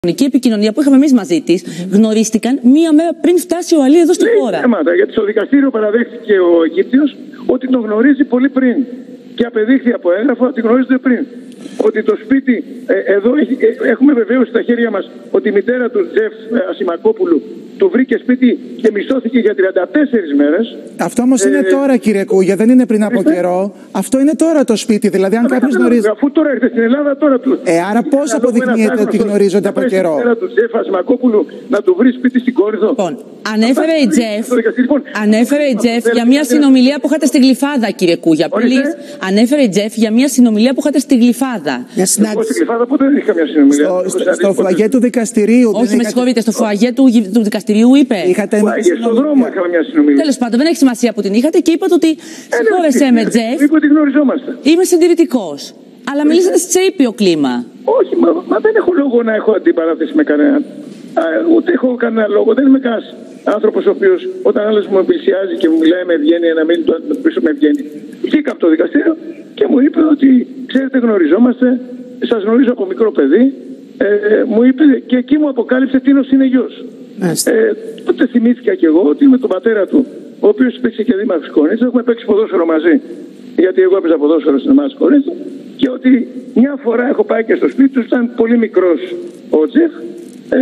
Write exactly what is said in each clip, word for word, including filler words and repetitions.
Η επικοινωνία που είχαμε εμείς μαζί της, mm-hmm. γνωρίστηκαν μία μέρα πριν φτάσει ο Αλή εδώ στη χώρα. Θέματα, γιατί στο δικαστήριο παραδέχτηκε ο Αιγύπτιος ότι τον γνωρίζει πολύ πριν. Και απεδείχθη από έγγραφο ότι γνωρίζεται πριν. Ότι το σπίτι, ε, εδώ έχει, ε, έχουμε βεβαίως στα χέρια μας ότι η μητέρα του Τζεφ ε, Ασημακόπουλου του βρήκε σπίτι και μισθώθηκε για τριάντα τέσσερις μέρες. Αυτό όμως ε, είναι τώρα, κύριε Κούγια, δεν είναι πριν από είστε? καιρό. Αυτό είναι τώρα το σπίτι. Δηλαδή, αν κάποιος γνωρίζει. Αφού τώρα έρχεται στην Ελλάδα, τώρα του. Ε, άρα πώς αποδεικνύεται ότι γνωρίζονται από καιρό. Η μητέρα του Τζεφ Ασημακόπουλου να του βρει σπίτι στην Κόρινθο. Λοιπόν, ανέφερε η Τζεφ, ανέφερε η Τζεφ για μια συνομιλία που είχατε στη Γλυφάδα, κύριε Κούγια. Ανέφερε η Τζεφ για μια συνομιλία που είχατε στη Γλυφάδα. Για συνάντηση. Στη Γλυφάδα ποτέ δεν είχα μια συνομιλία. Στο, στο, στο φουαγέ του δικαστηρίου. Όχι, με συγχωρείτε, στο φουαγέ του, του δικαστηρίου είπε. Είχατε φουαγέ, στον δρόμο είχαμε μια συνομιλία. Τέλος πάντων, δεν έχει σημασία που την είχατε και είπατε ότι συγχώρεσέ με, Τζεφ. Είπε ότι γνωριζόμαστε. Είμαι συντηρητικός. Αλλά μιλήσατε σε ήπιο κλίμα. Όχι, μα, μα δεν έχω λόγο να έχω αντιπαράθεση με κανέναν. Α, ούτε έχω κανένα λόγο. Δεν είμαι κανένα άνθρωπο ο οποίο όταν άλλο μου πλησιάζει και μου μιλάει με ευγένεια να μην το αντιμετωπίσω με ευγένεια. Βγήκα από το δικαστήριο και μου είπε ότι ξέρετε, γνωριζόμαστε, σας γνωρίζω από μικρό παιδί. Ε, μου είπε και εκεί μου αποκάλυψε τίνος είναι γιος. Ε, τότε θυμήθηκα και εγώ ότι είμαι τον πατέρα του, ο οποίος παίξει και δήμαρχος Κορίνθου. Έχουμε παίξει ποδόσφαιρο μαζί, γιατί εγώ έπαιζα ποδόσφαιρο στην ομάδα Κορίνθου. Και ότι μια φορά έχω πάει και στο σπίτι του, ήταν πολύ μικρός ο Τζεφ ε,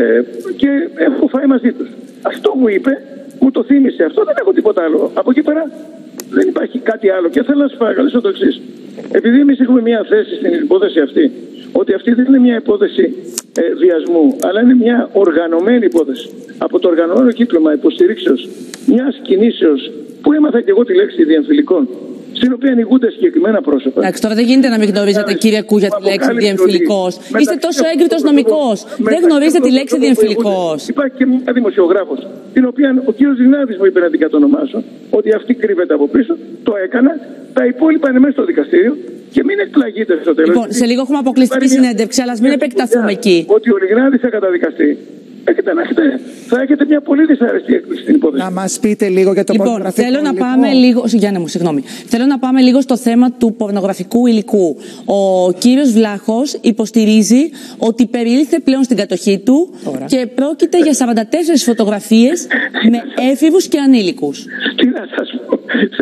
και έχω φάει μαζί τους. Αυτό μου είπε, μου το θύμισε αυτό, δεν έχω τίποτα άλλο. Από εκεί πέρα δεν υπάρχει κάτι άλλο. Και θέλω να σας παρακαλέσω το εξής. Επειδή εμείς έχουμε μια θέση στην υπόθεση αυτή, ότι αυτή δεν είναι μια υπόθεση ε, βιασμού, αλλά είναι μια οργανωμένη υπόθεση. Από το οργανωμένο κύκλωμα υποστηρίξεως μιας κινήσεως που έμαθα και εγώ τη λέξη διεμφυλικών, στην οποία ανοιγούνται συγκεκριμένα πρόσωπα. Εντάξει, τώρα δεν γίνεται να μην γνωρίζετε, κύριε Κούγια, τη λέξη διεμφυλικός. Είστε τόσο έγκριτος νομικός. Δεν γνωρίζετε τη λέξη διεμφυλικός. Υπάρχει και μια δημοσιογράφος, την οποία ο κύριος Ζηνάδης μου είπε να την κατονομάσω, ότι αυτή κρύβεται από πίσω. Το έκανα. Τα υπόλοιπα είναι μέσα στο δικαστήριο. Και μην εκπλαγείτε στο τέλος. Λοιπόν, σε λίγο έχουμε αποκλειστική συνέντευξη, αλλά μην επεκταθούμε εκεί. Ότι ο Λιγνάδης θα καταδικαστεί. Έχετε, έχετε, θα έχετε μια πολύ δυσαρεστή έκπληξη στην υπόθεση. Να μας πείτε λίγο για το λοιπόν, πορνογραφικό θέλω υλικό. να πάμε λίγο. Γιάννη μου, συγγνώμη. Θέλω να πάμε λίγο στο θέμα του πορνογραφικού υλικού. Ο κύριος Βλάχος υποστηρίζει ότι περιήλθε πλέον στην κατοχή του Τώρα. και πρόκειται για σαράντα τέσσερις φωτογραφίες με έφηβους και ανήλικους. Τι να σας πω.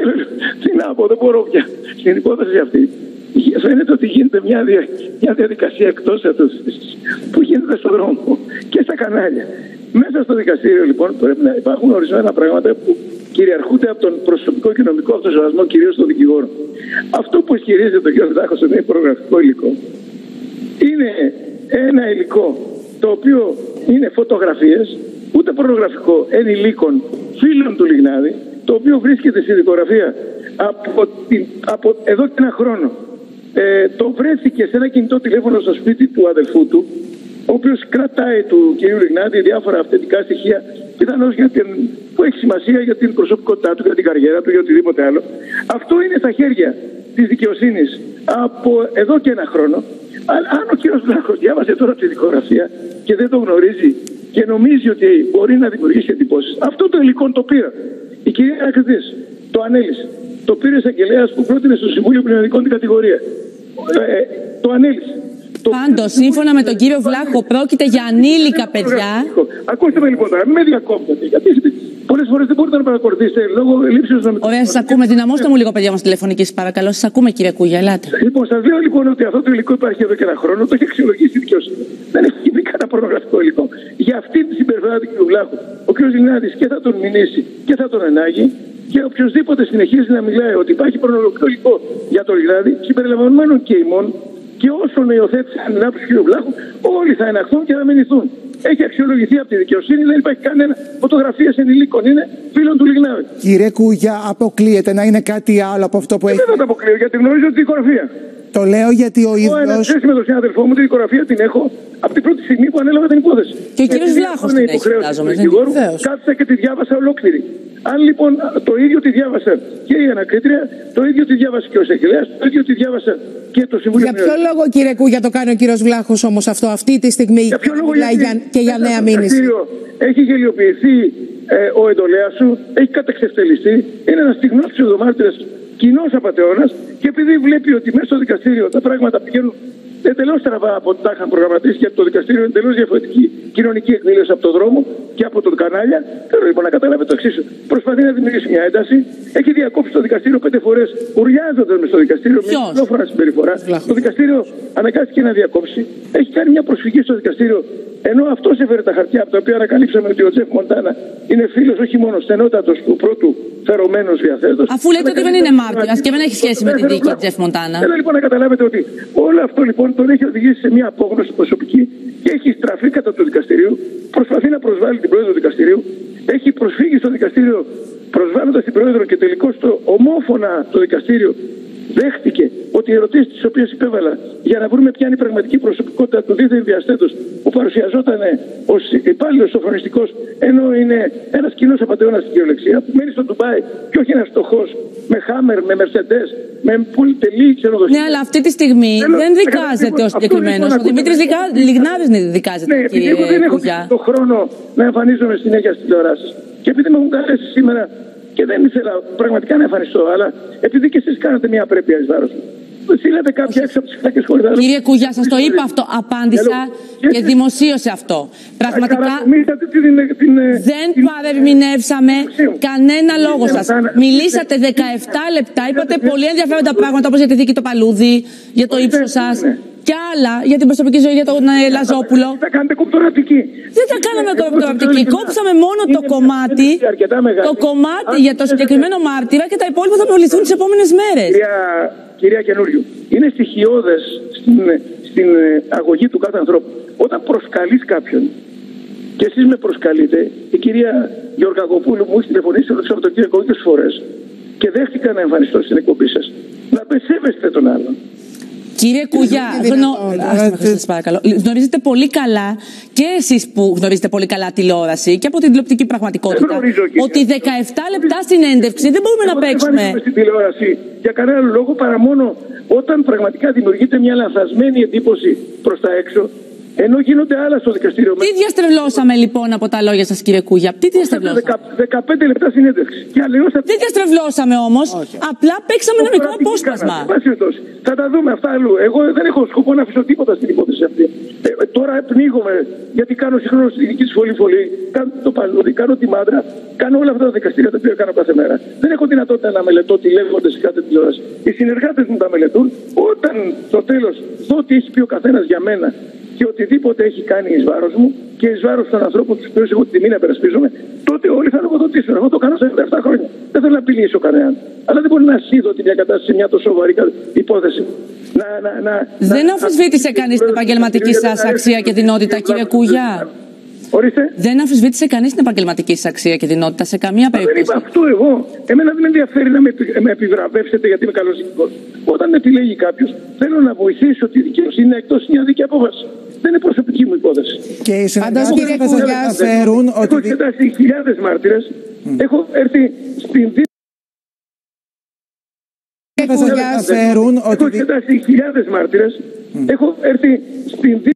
Τι να πω, δεν μπορώ πια. Στην υπόθεση αυτή. Φαίνεται ότι γίνεται μια, δια, μια διαδικασία εκτός αυτής που γίνεται στον δρόμο και στα κανάλια. Μέσα στο δικαστήριο λοιπόν πρέπει να υπάρχουν ορισμένα πράγματα που κυριαρχούνται από τον προσωπικό και νομικό αυτοσεβασμό, κυρίως των δικηγόρων. Αυτό που ισχυρίζεται ο κ. Βλάχος ότι είναι πορνογραφικό υλικό είναι ένα υλικό το οποίο είναι φωτογραφίες, ούτε πορνογραφικό, ενηλίκων φίλων του Λιγνάδη, το οποίο βρίσκεται στη δικογραφία από, την, από εδώ και ένα χρόνο. Ε, το βρέθηκε σε ένα κινητό τηλέφωνο στο σπίτι του αδελφού του, ο οποίος κρατάει του κ. Λιγνάδη διάφορα αυθεντικά στοιχεία, πιθανώς για την, που έχει σημασία για την προσωπικότητά του, για την καριέρα του, για οτιδήποτε άλλο. Αυτό είναι στα χέρια της δικαιοσύνης από εδώ και ένα χρόνο. Αλλά αν ο κ. Βλάχος διάβασε τώρα τη δικογραφία και δεν το γνωρίζει και νομίζει ότι μπορεί να δημιουργήσει εντυπώσεις, αυτό το υλικό το πήρα. Η κυρία Ακριτής το ανέλησε. Το πήρε εισαγγελέας που πρότεινε στο Συμβούλιο Ποινικών την κατηγορία. Ε, το ανέλησε. Πάντως, σύμφωνα με τον κύριο Βλάχο, πρόκειται για ανήλικα παιδιά. Ακούστε με λοιπόν τώρα, μην με διακόπτετε. Γιατί πολλές φορές δεν μπορείτε να παρακολουθήσετε λόγω λήψεως νομικών. Ωραία, σας ακούμε. Δυναμώστε μου λίγο, παιδιά μας τηλεφωνική, σας παρακαλώ. Σας ακούμε, κύριε Κούγια, ελάτε. Λοιπόν, σας λέω λοιπόν ότι αυτό το υλικό υπάρχει εδώ και ένα χρόνο, το έχει αξιολογήσει η δικαιοσύνη. Δεν έχει βρει κανένα πορνογραφικό υλικό. Για αυτή τη συμπεριφορά του κ. Βλάχου, ο κ. Λιγνάδης και θα τον μηνύσει και θα τον ενάγει. Και οποιοδήποτε συνεχίζει να μιλάει ότι υπάρχει πορνογραφικό υλικό για τον Λιγνάδη, συμπεριλαμβανομένων και ημών, και όσων υιοθέτησαν την άποψη του κ. Βλάχου, όλοι θα εναχθούν και θα μηνυθούν. Έχει αξιολογηθεί από τη δικαιοσύνη, δεν υπάρχει κανένα φωτογραφία ενηλίκων, είναι φίλων του Λιγνάδη. Κύριε Κούγια, αποκλείεται να είναι κάτι άλλο από αυτό που έχει. Δεν θα το αποκλείω, γιατί γνωρίζω τη δικογραφία. Το λέω γιατί ο ίδιος. Εγώ, εν σχέση με τον συνάδελφό μου, τη δικογραφία την έχω από την πρώτη στιγμή που ανέλαβα την υπόθεση. Και ο κύριος Βλάχος την έχει, φαντάζομαι. Κάθισα και τη διάβασα ολόκληρη. Αν λοιπόν το ίδιο τη διάβασα και η ανακρίτρια, το ίδιο τη διάβασε και ο εισαγγελέας, το ίδιο τη διάβασα και το Συμβούλιο. Για ποιο λόγο, κύριε Κούγια, το κάνει ο κύριος Βλάχος όμως αυτό αυτή τη στιγμή για ποιο λόγο, για, για, και για νέα μήνυση? Έχει γελιοποιηθεί ε, ο εντολέας σου, έχει καταξευτελιστεί, είναι ένας στιγμός ψευδομάρτυρας, κοινός απατεώνας, και επειδή βλέπει ότι μέσα στο δικαστήριο τα πράγματα πηγαίνουν εντελώς στραβά από ό,τι τα είχαν προγραμματίσει, γιατί το δικαστήριο είναι εντελώς διαφορετική κοινωνική εκδήλωση από τον δρόμο και από τα κανάλια. Θέλω λοιπόν να καταλάβετε το εξής. Προσπαθεί να δημιουργήσει μια ένταση. Έχει διακόψει το δικαστήριο πέντε φορές, ουριάζοντας με στο δικαστήριο με τηλέφωνα συμπεριφορά. Το δικαστήριο αναγκάστηκε να διακόψει. Έχει κάνει μια προσφυγή στο δικαστήριο. Ενώ αυτό έφερε τα χαρτιά από τα οποία ανακαλύψαμε ότι ο Τζεφ Μοντάνα είναι φίλος όχι μόνο στενότατος του πρώτου φερομένου διαθέτω. Αφού λέτε ότι δεν είναι μάρτυρας και δεν έχει σχέση με τη δίκη Τζεφ Μοντάνα. Θέλω λοιπόν να καταλάβετε ότι όλο αυτό λοιπόν τον έχει οδηγήσει σε μια απόγνωση προσωπική και έχει στραφεί κατά του δικαστηρίου. Προσπαθεί να προσβάλλει την πρόεδρο του δικαστηρίου. Έχει προσφύγει στο δικαστήριο προσβάλλοντας την πρόεδρο και τελικώς το ομόφωνα το δικαστήριο δέχτηκε ότι οι ερωτήσεις τις οποίες υπέβαλα για να βρούμε ποια είναι η πραγματική προσωπικότητα του δίθεν διαστέτος που παρουσιαζόταν ως υπάλληλος σοφρονιστικός, ενώ είναι ένας κοινός απατεώνας στην κυριολεξία, που μένει στο Ντουμπάι και όχι ένας φτωχός με χάμερ, με μερσεντές, με πολυτελή ξενοδοχεία. Ναι, αλλά αυτή τη στιγμή Θέλω, δεν δικάζεται ο συγκεκριμένος. Ο Δημήτρης Λιγνάδης δικάζεται. Ναι, επειδή εγώ δεν έχω τον χρόνο να εμφανίζομαι συνέχεια στις τηλεοράσεις και επειδή με έχουν καλέσει σήμερα. Και δεν ήθελα πραγματικά να εμφανιστώ, αλλά επειδή και εσείς κάνατε μια απρέπεια εις βάρος μου. Στείλατε κάποια έξω από τις φυλακές χωρίς άλλο. Κύριε Κούγια, σας το είπα αυτό. Απάντησα και δημοσίωσε αυτό. Πραγματικά δεν παρερμηνεύσαμε κανένα λόγο σας. Μιλήσατε δεκαεπτά λεπτά, είπατε πολύ ενδιαφέροντα πράγματα όπως για τη δίκη το Παλούδι, για το ύψος σας. Και άλλα για την προσωπική ζωή για τον ε, Λαζόπουλο. Θα κάνετε κοπτοραπτική. Δεν τα κάναμε κοπτοραπτική. Κόψαμε μόνο το κομμάτι, το κομμάτι για το συγκεκριμένο μάρτυρα και τα υπόλοιπα θα προβληθούν τις επόμενες μέρες. Κυρία, κυρία Καινούριου, είναι στοιχειώδες στην, στην αγωγή του κάθε ανθρώπου. Όταν προσκαλείς κάποιον και εσείς με προσκαλείτε, η κυρία Γεωργακοπούλου μου έχει τηλεφωνήσει το Σαββατοκύριακο δύο φορές και δέχτηκα να εμφανιστώ στην εκπομπή σας. Να σέβεστε τον άλλον. Κύριε Κούγια, γνω... Άς, παρακαλώ. Γνωρίζετε πολύ καλά και εσείς που γνωρίζετε πολύ καλά τηλεόραση και από την τηλεοπτική πραγματικότητα ότι δεκαεπτά λεπτά συνέντευξη δεν μπορούμε Εγώ να παίξουμε. Δεν στην τηλεόραση για κανένα λόγο παρά μόνο όταν πραγματικά δημιουργείται μια λανθασμένη εντύπωση προς τα έξω. Ενώ γίνονται άλλα στο δικαστήριο. Τι διαστρεβλώσαμε λοιπόν από τα λόγια σας, κύριε Κούγια? Τι διαστρεβλώσαμε? δεκαπέντε λεπτά συνέντευξη. Δεν διαστρεβλώσαμε όμως. Απλά παίξαμε ένα μικρό απόσπασμα. Θα τα δούμε αυτά αλλού. Εγώ δεν έχω σκοπό να αφήσω τίποτα στην υπόθεση αυτή. Ε, τώρα πνίγομαι γιατί κάνω συγχρόνως στη δική σχολή φωλή. Κάνω το Παλούδι, κάνω τη Μάντρα. Κάνω όλα αυτά τα δικαστήρια τα οποία κάνω κάθε μέρα. Δεν έχω δυνατότητα να μελετώ τι λέγονται σε κάθε τηλεόραση. Οι συνεργάτες μου τα μελετούν. Όταν στο τέλος δω τι έχει πει ο καθένας για μένα και οτιδήποτε έχει κάνει εις βάρος μου και εις βάρος των ανθρώπων τους οποίους έχω την τιμή να υπερασπίζομαι, τότε όλοι θα λογοδοτήσουν. Εγώ το κάνω σε επτά χρόνια. Δεν θέλω να απειλήσω κανέναν. Αλλά δεν μπορεί να ασχίδω την μια κατάσταση σε μια τόσο σοβαρή υπόθεση. Να, να, να, δεν να, αμφισβήτησε κανείς την επαγγελματική σας αξία και δυνότητα, κύριε Κούγια. Ορίστε. Δεν αμφισβήτησε κανείς την επαγγελματική σας αξία και δυνότητα σε καμία περίπτωση. Δεν είπα αυτό εγώ. Εμένα δεν με ενδιαφέρει να με, με επιβραβεύσετε γιατί είμαι καλός δικηγόρος. Όταν με επιλέγει κάποιος, θέλω να βοηθήσω τη δικαιοσύνη είναι εκτός μια δίκαιη απόφαση. Δεν είναι προσωπική μου υπόθεση. Και οι συνεργάτες θα σας μεταφέρουν ότι... Έχω εξετάσει χιλιάδες μάρτυρες. Mm. Έχω έρθει στην δίκη. Έχω εξετάσει χιλιάδες μάρτυρες. Έχω έρθει στην δίκη.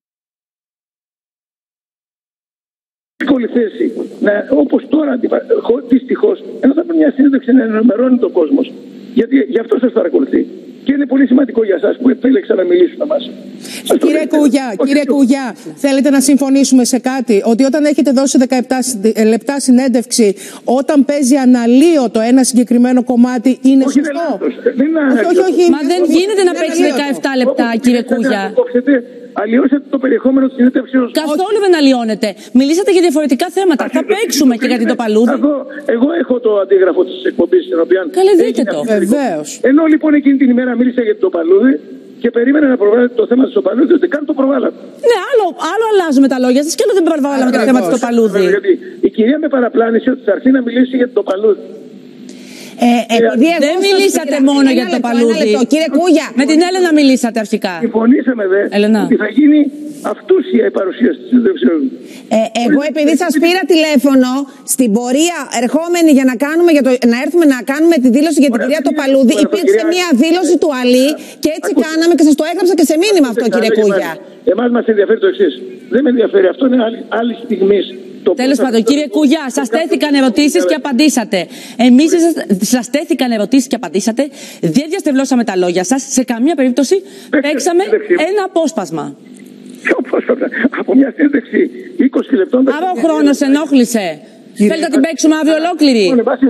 Δύσκολη θέση, να, όπως τώρα δυστυχώς, ενώ θα πρέπει μια συνέντευξη να ενημερώνει τον κόσμο. Γιατί γι' αυτό σας παρακολουθεί. Και είναι πολύ σημαντικό για εσάς που επέλεξα να μιλήσουν με εμάς. Κύριε Κούγια, κύριε Κούγια, θέλετε να συμφωνήσουμε σε κάτι? Ότι όταν έχετε δώσει δεκαεπτά λεπτά συνέντευξη, όταν παίζει αναλύωτο ένα συγκεκριμένο κομμάτι, είναι όχι, σωστό? Δεν είναι όχι, όχι, όχι. Μα δεν γίνεται να παίξει δεκαεπτά λεπτά, κύριε Κούγια. Αλλοιώσατε το περιεχόμενο της συνέντευξης. Καθόλου δεν αλλοιώνεται. Μιλήσατε για διαφορετικά θέματα. Θα παίξουμε και για το Παλούδι. Εγώ έχω το αντίγραφο της εκπομπής στην οποία. Καλέ, δείτε το. Βεβαίως. Ενώ λοιπόν εκείνη την ημέρα μίλησα για το Παλούδι και περίμενα να προβάλλετε το θέμα του Παλούδι, δεν καν το προβάλλατε. Ναι, άλλο, άλλο αλλάζουμε τα λόγια σας και άλλο δεν προβάλλαμε το θέμα του Παλούδι. Γιατί η κυρία με παραπλάνησε ότι θα έρθει να μιλήσει για το Παλούδι. Ε, επειδή εγώ δεν μιλήσατε μόνο για το Παλούδι. Κύριε Κούγια. Με την Έλενα μιλήσατε αρχικά. Συμφωνήσαμε δε Έλενα. ότι θα γίνει αυτούσια η παρουσίαση της συνέντευξης. Ε, εγώ επειδή σας πήρα τηλέφωνο στην πορεία ερχόμενη για να, κάνουμε, για το, να έρθουμε να κάνουμε τη δήλωση για την κυρία Τοπαλούδη, υπήρξε μια δήλωση του Αλή και έτσι κάναμε και σας το έγραψα και σε μήνυμα αυτό, κύριε Κούγια. Εμάς μας ενδιαφέρει το εξής. Δεν με ενδιαφέρει. Αυτό είναι άλλη, άλλη στιγμή Τέλος πάντων, κύριε Κούγια, σας τέθηκαν ερωτήσεις και απαντήσατε. Εμείς σας τέθηκαν ερωτήσεις και απαντήσατε. Δεν διαστευλώσαμε τα λόγια σας. Σε καμία περίπτωση παίξαμε ένα απόσπασμα. Ποιο απόσπασμα? Από μια σύνδεξη είκοσι λεπτών. Άρα ο χρόνος ενόχλησε. Θέλετε να την παίξουμε αύριο ολόκληρη?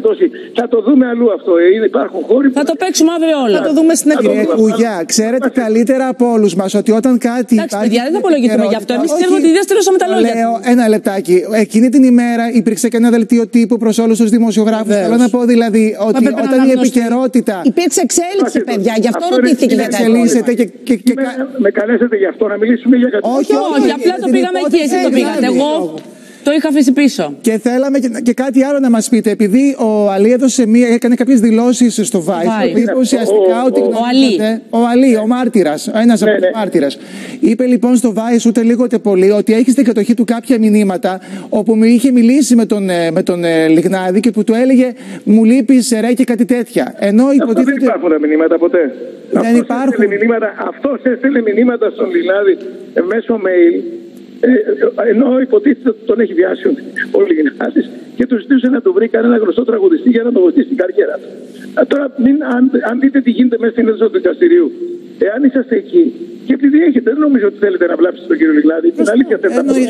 Θα το δούμε αλλού αυτό. Υπάρχουν χώροι. Θα το παίξουμε αύριο όλο. Θα το δούμε στην Κύριε Κούγια, ξέρετε καλύτερα από όλους μας ότι όταν κάτι. Εντάξει, παιδιά, δεν θα απολογηθούμε γι' αυτό. Εμείς ξέρουμε ότι δεν στείλωσαμε τα λόγια. Λέω ένα λεπτάκι. Εκείνη την ημέρα υπήρξε και ένα δελτίο τύπου προς όλους τους δημοσιογράφους. Θέλω να πω δηλαδή ότι όταν η επικαιρότητα. Υπήρξε εξέλιξη, παιδιά, γι' αυτό ρωτήθηκε για τα εξελίσσεται. Με καλέσετε γι' αυτό να μιλήσουμε για κάτι. Όχι, όχι, απλά το πήγαμε εκεί. Εσείς το πήγατε. Εγώ το είχα αφήσει πίσω. Και θέλαμε και, και κάτι άλλο να μας πείτε. Επειδή ο Αλή έδωσε μία, έκανε κάποιες δηλώσεις στο Vice, είπε ουσιαστικά ότι. Ο Αλή. Ο Αλή, ο μάρτυρας, ένας από τους μάρτυρας. Είπε λοιπόν στο Vice ούτε λίγο ούτε πολύ ότι έχει στην κατοχή του κάποια μηνύματα όπου μου είχε μιλήσει με τον, με τον Λιγνάδη και που του έλεγε μου λείπεις ρε και κάτι τέτοια. Ενώ υποτίθεται. Δεν υπάρχουν τα μηνύματα ποτέ. Δεν αυτός υπάρχουν. Έστειλε μηνύματα, αυτός έστειλε μηνύματα στον Λιγνάδη μέσω mail. Ε, ενώ υποτίθεται ότι τον έχει βιάσει ο Λιγνάδης και του ζητούσε να του βρει κανένα γνωστό τραγουδιστή για να τον βοηθήσει στην καριέρα του. Ε, τώρα, μην, αν, αν δείτε τι γίνεται μέσα στην αίθουσα του δικαστηρίου, εάν είσαστε εκεί, και επειδή έχετε, δεν νομίζω ότι θέλετε να βλάψετε τον κύριο Λιγνάδη. Την αλήθεια θέλετε να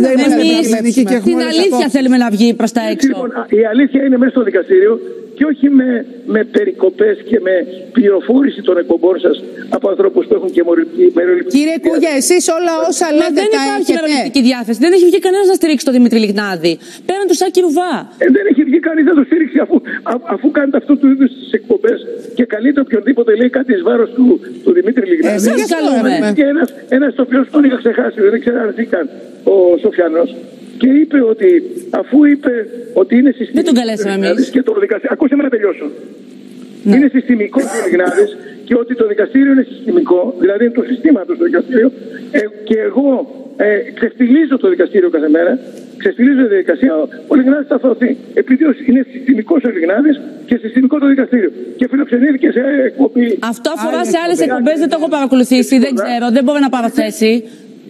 Εμείς την αλήθεια θέλουμε να βγει προς τα έξω. Λοιπόν, η αλήθεια είναι μέσα στο δικαστήριο και όχι με, με περικοπές και με πληροφόρηση των εκπομπών σας από ανθρώπους που έχουν και μεροληπτική. Κύριε Κούγια, εσείς όλα όσα Μα λέτε δεν τα υπάρχει έχετε. μεροληπτική διάθεση. Δεν έχει βγει κανένας να στηρίξει τον Δημήτρη Λιγνάδη. Πέραν του Σάκη Ρουβά. Ε, δεν έχει βγει κανείς να το στήριξει αφού, α, αφού κάνετε αυτού του είδους τις εκπομπές και καλείται οποιονδήποτε λέει κάτι εις βάρος του, του Δημήτρη Λιγνάδη. Εσάς καλούμε. Και ένας, ένας το οποίος τον είχα ξεχάσει, δεν ξέρω αν ήταν ο Σοφιανός. Και είπε ότι αφού είπε ότι είναι συστημικό. Δεν τον καλέσαμε εμείς. Και το δικαστήριο. Ακούστε με να τελειώσω. Ναι. Είναι συστημικό ο Λιγνάδης και ότι το δικαστήριο είναι συστημικό, δηλαδή είναι το συστήματος το δικαστήριο. Ε, και εγώ ε, ξεφτιλίζω το δικαστήριο κάθε μέρα, ξεφτιλίζω τη διαδικασία. Ο Λιγνάδης θα αθωωωθεί. Επειδή είναι συστημικός ο Λιγνάδης και συστημικό το δικαστήριο. Και φιλοξενήθηκε σε εκπομπή. Αυτό αφορά σε άλλες εκπομπές, δεν το έχω παρακολουθήσει, δεν ξέρω, δεν μπορώ να πάρω θέση.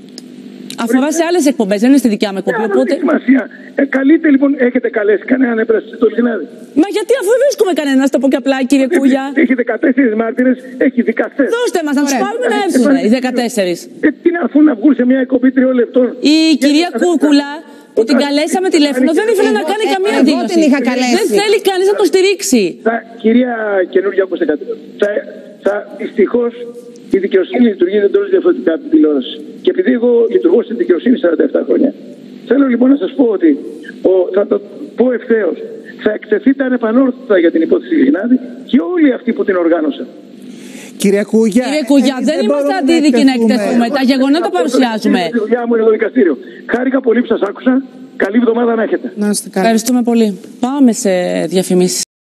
Αφορά σε άλλες εκπομπές, δεν είναι στη δικιά μου εκπομπή. Οπότε. Ε, καλείτε λοιπόν, έχετε καλέσει κανέναν έπρασε στο Λιγνάδη? Μα γιατί αφού δεν βρίσκουμε κανέναν, το πω και απλά, κύριε Κούγια. Έχει δεκατέσσερις μάρτυρες, έχει δικαστές. Δώστε μας να τους πάρουμε να έρθουν οι δεκατέσσερις. Ε, τι να αφού να βγουν σε μια εκπομπή τριών λεπτών. Η κυρία Κούρκουλα που την καλέσαμε τηλέφωνο δεν ήθελε να κάνει καμία δήλωση. Δεν θέλει κανείς να το στηρίξει. Κυρία καινούργια, ακούστε κάτι. Δυστυχώς η δικαιοσύνη λειτουργεί εντελώς διαφορετικά από την τηλεόραση. Και επειδή εγώ λειτουργώ στην δικαιοσύνη σαράντα επτά χρόνια, θέλω λοιπόν να σας πω ότι, ο, θα το πω ευθέως, θα εκτεθείτε ανεπανόρθωτα για την υπόθεση Λιγνάδη και όλοι αυτοί που την οργάνωσαν. Κύριε Κούγια, Κύριε Κούγια, δεν, δεν είμαστε αντίδικοι να εκτεθούμε. Τα γεγονότα παρουσιάζουμε. Η δουλειά μου είναι το δικαστήριο. Χάρηκα πολύ που σας άκουσα. Καλή εβδομάδα να έχετε. Να είστε καλά. Ευχαριστούμε πολύ. Πάμε σε διαφημίσεις.